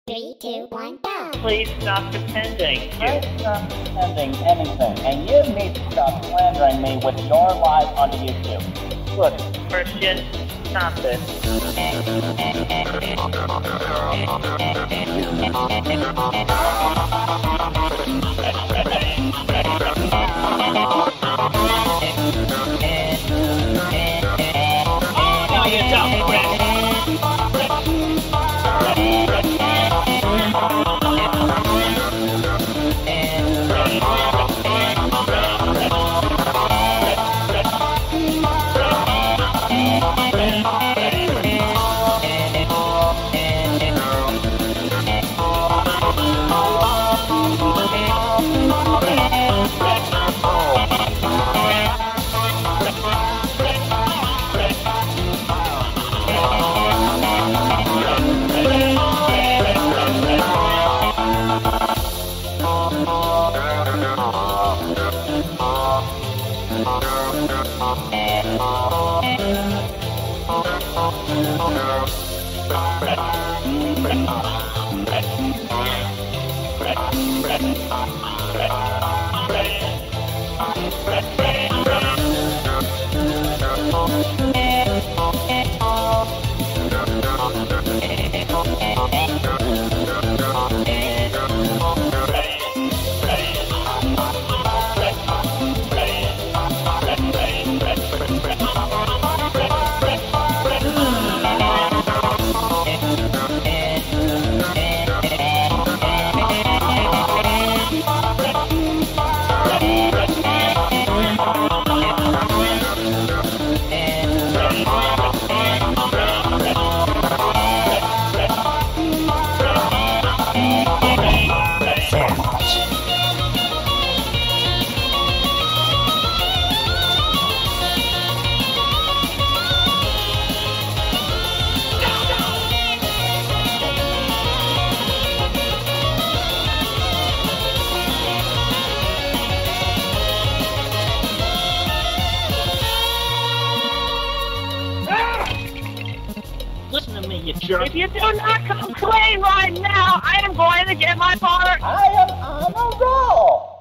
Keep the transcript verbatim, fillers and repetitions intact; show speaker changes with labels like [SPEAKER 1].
[SPEAKER 1] Three, two, one, go!
[SPEAKER 2] Please stop pretending.
[SPEAKER 3] I'm not pretending anything, and you need to stop slandering me with your lies onto YouTube.
[SPEAKER 2] Look, Christian, stop this. Now you're dumb, Chris. Listen to me, you jerk. If you do not come clean right now, I am going to get my father.
[SPEAKER 3] I am on a roll!